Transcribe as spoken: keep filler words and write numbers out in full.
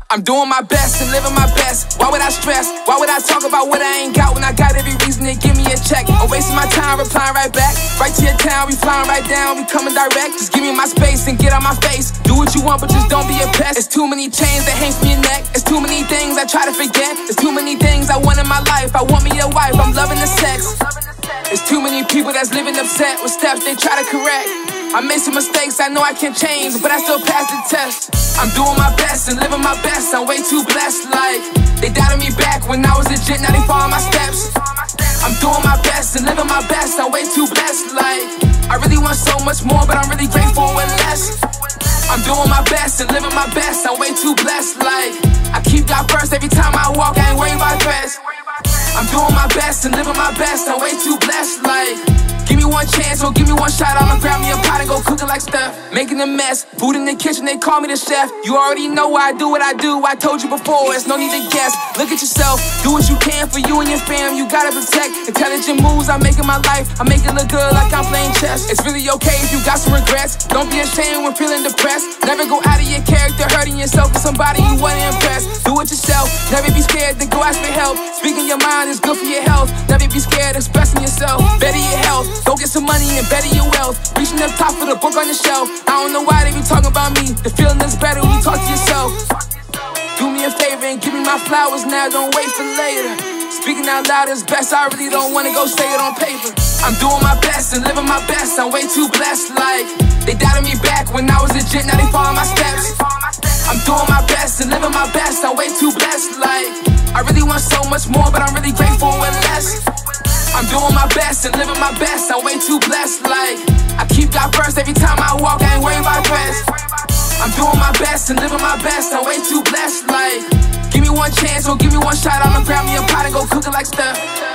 I'm doing my best and living my best. Why would I stress? Why would I talk about what I ain't got when I got every reason to give me a check? I'm wasting my time replying right back. Right to your town, we flying right down, we coming direct. Just give me my space and get out my face. Do what you want, but just don't be a pest. It's too many chains that hang from your neck. It's too many things I try to forget. It's too many things I want in my life. I want me a wife, I'm loving the sex. There's too many people that's living upset with steps they try to correct. I made some mistakes I know I can't change, but I still pass the test. I'm doing my best and living my best. I'm way too blessed, like they doubted me back when I was legit, now they follow my steps. I'm doing my best and living my best. I'm way too blessed, like I really want so much more, but I'm really grateful with less. I'm doing my best and living my best. I'm way too blessed, like I keep God first every time I walk, I ain't worried about dress. I'm doing my best and living my best. I'm way too blessed, like give me one chance or give me one shot, I'ma grab me a pot and go cooking like Steph. Making a mess, food in the kitchen, they call me the chef. You already know why I do what I do, I told you before, it's no need to guess. Look at yourself, do what you can for you and your fam. You gotta protect intelligent moves I make in my life. I make it look good like I'm playing chess. It's really okay if you got some regrets. Don't be ashamed when feeling depressed. Never go out of your character, hurting yourself for somebody you wanna impress. Do it yourself, never be scared to go ask for help. Speaking your mind is good for your health. Never be scared expressing yourself, better your health. Go get some money and better your wealth. Reaching the top for the book on the shelf. I don't know why they be talking about me. The feeling is better when you talk to yourself. Do me a favor and give me my flowers now, don't wait for later. Speaking out loud is best, I really don't wanna go say it on paper. I'm doing my best and living my best. I'm way too blessed, like they doubted me back when I was legit, now they follow my steps. I'm doing my best and living my best. I'm way too blessed, like I really want so much more, but I'm really grateful with less. I'm doing my best and living my best. I'm way too blessed, like I keep God first every time I walk, I ain't worried about dress. I'm doing my best and living my best. I'm way too blessed, like give me one chance or give me one shot, I'ma grab me a pot and go cooking like Steph.